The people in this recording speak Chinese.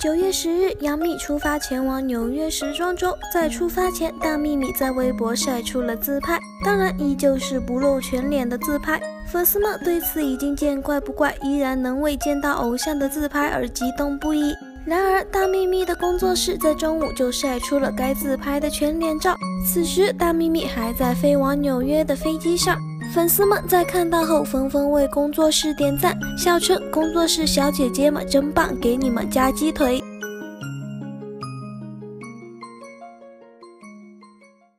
9月10日，杨幂出发前往纽约时装周。在出发前，大幂幂在微博晒出了自拍，当然依旧是不露全脸的自拍。粉丝们对此已经见怪不怪，依然能为见到偶像的自拍而激动不已。然而，大幂幂的工作室在中午就晒出了该自拍的全脸照。此时，大幂幂还在飞往纽约的飞机上。粉丝们在看到后纷纷为工作室点赞，笑称工作室小姐姐们真棒，给你们加鸡腿。